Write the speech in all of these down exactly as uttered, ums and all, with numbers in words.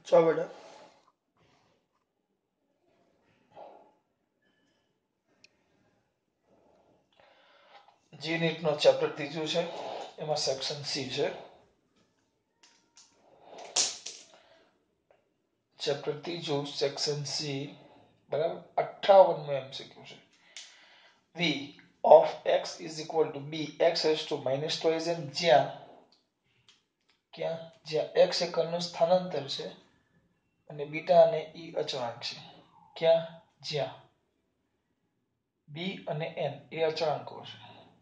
ચાલો બેટા JEE NEET નો chapter ત્રીજું છે એમાં સેક્શન સી છે ચેપ્ટર ત્રીજું સેક્શન સી બરાબર અઠ્ઠાવન નું એમસીક્યુ છે v of x is equal to b x has to minus twice n જ્યાં ક્યાં જ્યાં x એ કર્ણનું સ્થાનાંતર છે અને બીટા અને e અચળાંક છે ક્યાં જ્યાં b અને n એ અચળાંકો છે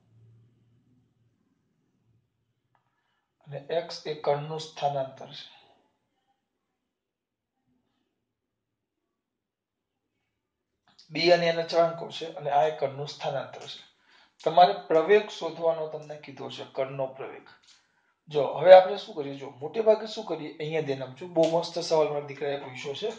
અને x એ કર્ણનું સ્થાનાંતર છે b અને n અચળાંકો છે અને આ એ કર્ણનું સ્થાનાંતર છે તમારે પ્રવેગ શોધવાનો તમને કીધો છે કર્ણનો પ્રવેગ જો હવે આપણે શું કરીએ જો મોટે ભાગે શું કરીએ અહીંયા ધ્યાન આપજો બહુ મસ્ત સવાલ મારા દીકરાએ પૂછ્યો છે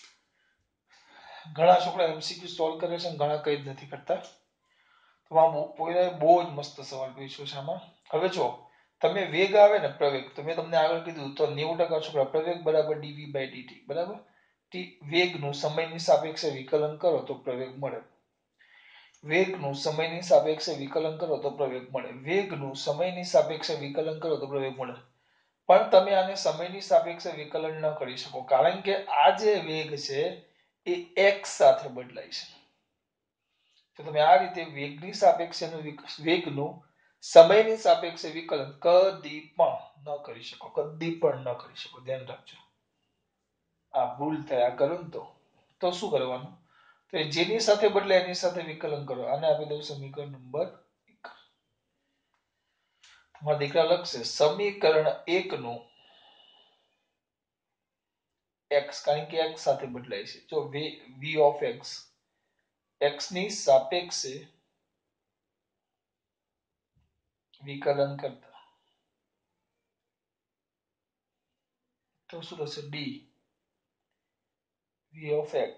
ઘણા છોકરા એમસીક્યુ સોલ્વ કરે છે અને ઘણા કઈ જ નથી કરતા તો આ પોયરાએ બહુ જ મસ્ત સવાલ પૂછ્યો છે આમાં હવે જો તમે વેગ આવે ને પ્રવેગ તો મેં તમને આગળ કીધું તો નેવું ટકા છોકરા પ્રવેગ બરાબર ડીવી બાય ડીટી બરાબર વેગનું સમયની સાપેક્ષે વિકલન કરો તો પ્રવેગ મળે વેગનું સમયની સાપેક્ષે વિકલન કરો તો પ્રવેગ મળે વેગનું સમયની સાપેક્ષે વિકલન કરો તો પ્રવેગ મળે પણ તમે આને સમયની સાપેક્ષે વિકલન ન કરી શકો કારણ કે આ જે વેગ છે એ x સાથે બદલાય છે તો તમે આ રીતે વેગની સાપેક્ષેનું વેગનું સમયની સાપેક્ષે વિકલન કદી પણ ન કરી શકો કદી પણ ન કરી શકો ધ્યાન રાખજો આ ભૂલ થયા કરો ને તો તો શું કરવાનું તો જેની સાથે બદલે એની સાથે વિકલન કરો આને આપી દઉં સમીકરણ નંબર એક તમારા દીકરા લખશે સમીકરણ એક નું x કારણ કે x સાથે બદલાય છે જો v of x x ની સાપેક્ષે વિકલન કરતા તો શું થશે d v of x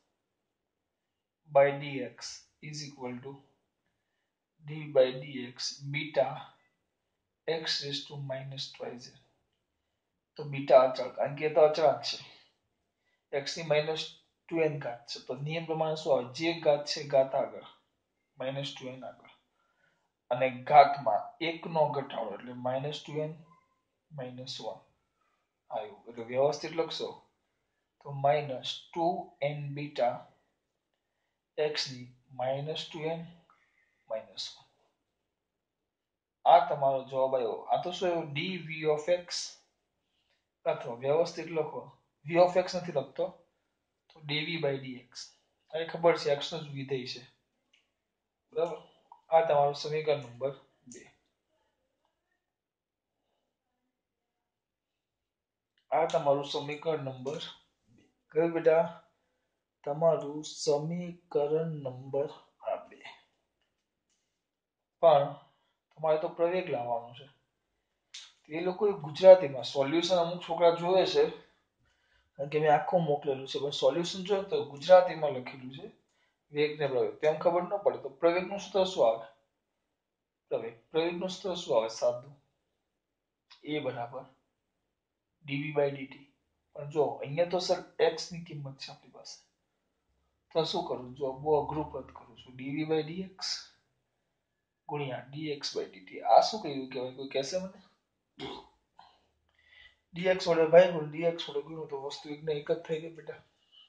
by dx is equal to d by dx beta x raised to minus twice n તો બીટા અચળાંક કારણ કે તો અચળાંક છે x ની minus ટુ n ઘાત છે તો નિયમ પ્રમાણે શું આવે જે ઘાત છે ઘાત આગળ minus ટુ n આગળ અને ઘાતમાં એક નો ઘટાડો એટલે minus two n minus one આવ્યું એટલે વ્યવસ્થિત લખશો તો minus two n beta x ની minus two n minus one આ તમારો જવાબ આવ્યો આ તો શું આવ્યું dv of x અથવા વ્યવસ્થિત લખો v of x નથી લખતો તો dv by dx આ ખબર છે x નો જ વિધેય છે બરાબર આ તમારું સમીકરણ નંબર બે આ તમારું સમીકરણ નંબર કયું બેટા તમારું સમીકરણ નંબર આ બે પણ તમારે તો પ્રવેગ લાવવાનું છે એ લોકો ગુજરાતીમાં સોલ્યુશન અમુક છોકરા જોવે છે કારણ કે મેં આખું મોકલેલું છે પણ સોલ્યુશન જોઈએ તો ગુજરાતીમાં લખેલું છે વેગ ને પ્રવેગ તેમ ખબર ન પડે તો પ્રવેગનું સૂત્ર શું આવે પ્રવેગ પ્રવેગનું સૂત્ર શું આવે સાદું a બરાબર dv by dt પણ જો અહીંયા તો સર x ની કિંમત છે આપણી પાસે તો શું કરું જો બહુ અઘરું પદ કરું છું dv by dx ગુણ્યા dx by dt આ શું કહ્યું કહેવાય કોઈ કહેશે મને dx વડે ભાગ્યું dx વડે ગુણ્યું તો વસ્તુ એક ને એક જ થઈ ગઈ બેટા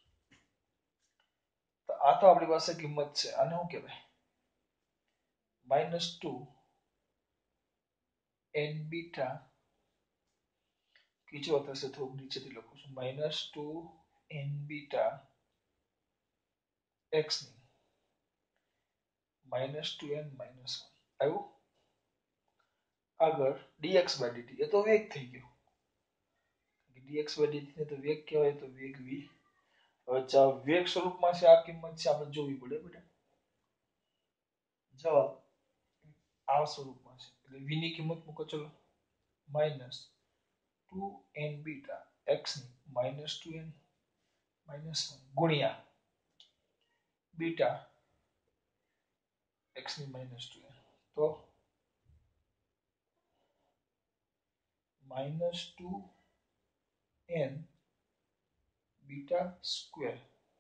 તો આ તો આપણી પાસે કિંમત છે આને શું કહેવાય minus ટુ n બીટા બીજો થશે થોડુંક નીચેથી લખું છું minus two n beta x ની minus two n minus one આવ્યું આગળ dx by dt એ તો વેગ થઈ ગયો dx by dt ને તો વેગ કહેવાય તો વેગ v હવે ચાલો વેગ સ્વરૂપમાં છે આ કિંમત છે આપણે જોવી પડે બેટા જવાબ આ સ્વરૂપમાં છે એટલે v ની કિંમત મૂકો ચલો minus two n beta x ની minus two n minus one ગુણ્યા બીટા x ની minus ટુ n તો minus two n beta square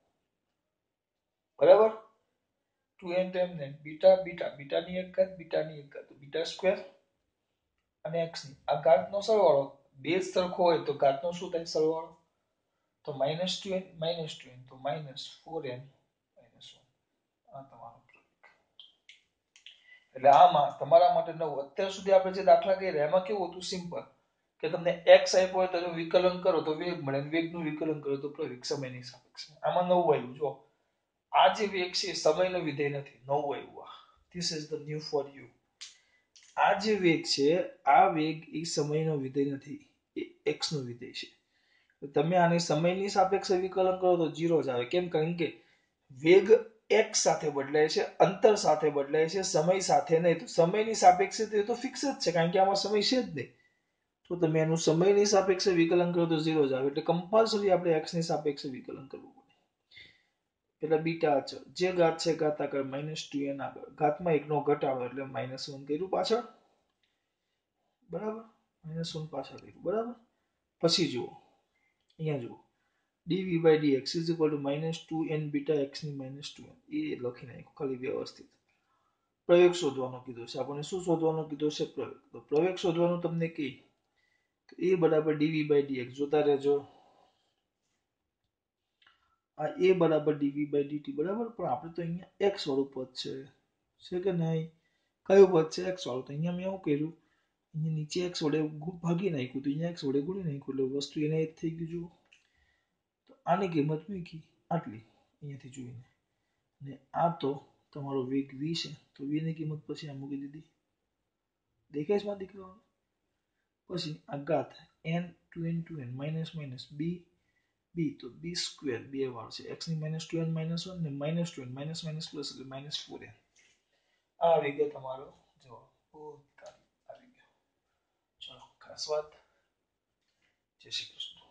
બરાબર ટુ એન તો એમને બીટા બીટા બીટાની એક ઘાત બીટાની એક ઘાત તો બીટા સ્ક્વેર અને x ની આ ઘાતનો સરવાળો બે સરખો હોય તો ઘાતનો શું થાય સરવાળો તો minus two n minus two n તો minus four n minus one આ તમારો એટલે આમાં તમારા માટે નવું અત્યાર સુધી આપણે જે દાખલા કર્યા એમાં કેવું હતું સિમ્પલ કે તમને x આપ્યો હોય તો જો વિકલન કરો તો વેગ મળે વેગનું વિકલન કરો તો પ્રવેગ સમયની સાપેક્ષે આમાં નવું આવ્યું જો આ જે વેગ છે સમયનો વિધેય નથી નવું આવ્યું this is the new for you આ જે વેગ છે આ વેગ એ સમયનો વિધેય નથી એ x નો વિધેય છે તો તમે આને સમયની સાપેક્ષે વિકલન કરો તો ઝીરો જ આવે કેમ કારણ કે વેગ x સાથે બદલાય છે અંતર સાથે બદલાય છે સમય સાથે નહીં તો સમયની સાપેક્ષે તો ફિક્સ જ છે કારણ કે આમાં સમય છે જ નહીં તો તમે એનું સમયની સાપેક્ષે વિકલન કરો તો ઝીરો જ આવે એટલે કમ્પલસરી આપણે x ની સાપેક્ષે વિકલન કરવું પડે એટલે બીટા અચળ જે ઘાત છે ઘાત આગળ માઇનસ ટુ એન આગળ ઘાતમાં એકનો ઘટાડો એટલે માઇનસ વન કર્યું પાછળ બરાબર માઇનસ વન પાછળ કર્યું બરાબર પછી જુઓ અહીંયા જુઓ dv by dx is equal to minus two n beta x ની minus ટુ એન એ લખી નાખ્યું ખાલી વ્યવસ્થિત પ્રવેગ શોધવાનો કીધો છે આપણને શું શોધવાનો કીધો છે પ્રવેગ તો પ્રવેગ શોધવાનું તમને કે એ બરાબર dv by dx જોતા રહેજો આ a બરાબર dv by dt બરાબર પણ આપણે તો અહીંયા x વાળું પદ છે છે કે નહીં કયું પદ છે x વાળું તો અહીંયા મેં શું કર્યું અહીંયા નીચે x વડે ભાગી નાખ્યું તો અહીંયા x વડે ગુણી નાખ્યું એટલે વસ્તુ એને જ થઈ ગયું જુઓ તો આની કિંમત મૂકી આટલી અહીંયાથી જોઈને ને આ તો તમારો વેગ v છે તો v ની કિંમત પછી આ મૂકી દીધી દેખાય છે મારા દીકરાઓ પછી આ ઘાત n two n two n minus minus b b તો b સ્ક્વેર બે વાર છે x ની minus two n minus one ને minus two n minus minus plus એટલે માઇનસ ફોર n આ આવી ગયો તમારો જવાબ ઓ આવી ગયો ચલો ખાસ વાત જય શ્રી કૃષ્ણ